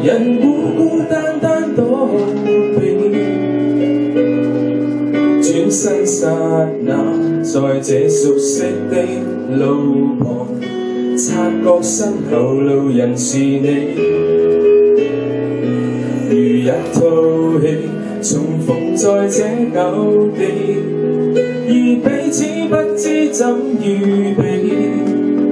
人孤孤單單躲避，轉身剎那，在這熟悉的路旁，察覺身後路人是你，如一套戲，重逢在這舊地，而彼此不知怎預備。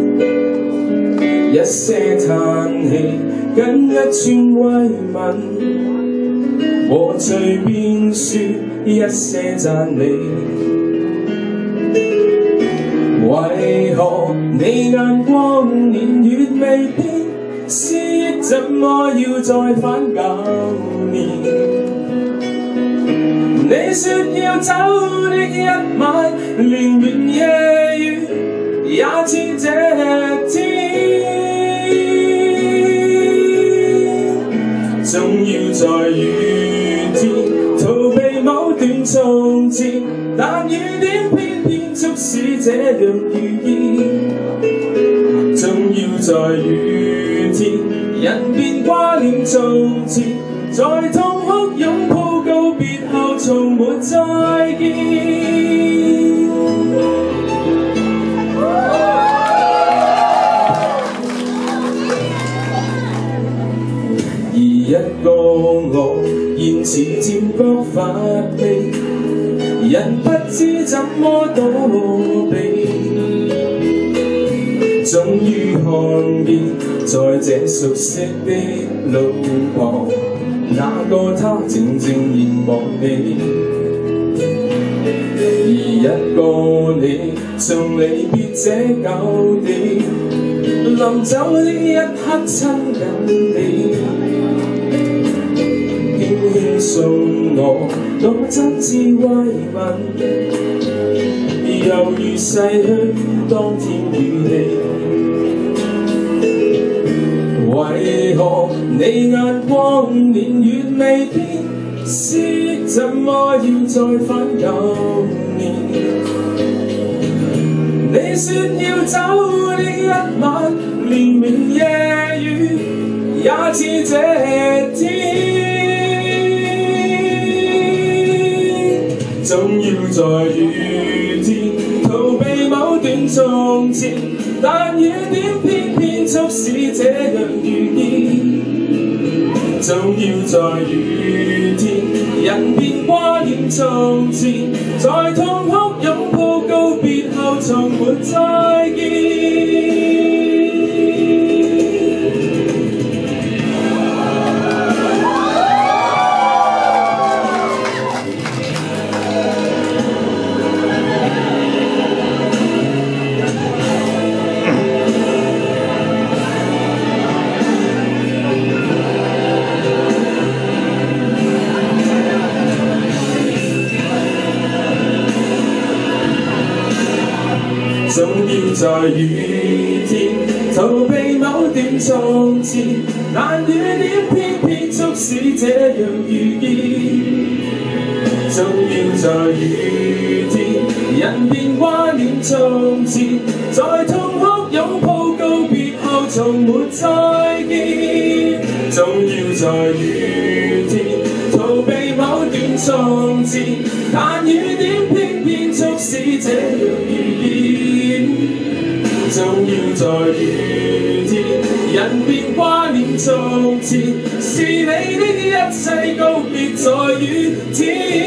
一些嘆氣，跟一串慰問，和隨便說一些讚美。為何你眼光年月未變，思憶怎麼要再返舊年？你說要走的一晚，連綿夜雨也似這天。總要在雨天逃避某段從前，但雨點偏偏促使這樣如意。總要在雨天，人便掛念從前，在痛哭擁抱告別後，從沒再見。一個我現時漸覺乏味，人不知怎麼躲避，終於看見在這熟悉的路旁，那個他靜靜凝望你，而一個你從離別這舊地，臨走的一刻親近你。輕送我多真摯慰問，猶如逝去當天語氣。為何你眼光年月未變，思憶怎麼要再返舊年？你說要走的一晚，連綿夜雨也似這天。總要在雨天逃避某段從前，但雨點偏偏促使這樣如意。總要在雨天，人便掛念從前，在痛哭擁抱告別後，從沒再見。總要在雨天逃避某段從前，但雨點偏偏促使這樣如意。總要在雨天，人便掛念從前，在痛哭擁抱告別後，從沒再見。總要在雨天逃避某段從前，但雨點偏偏促使這樣如意。總要在雨天，人便掛念從前，是你的一切告別在雨天。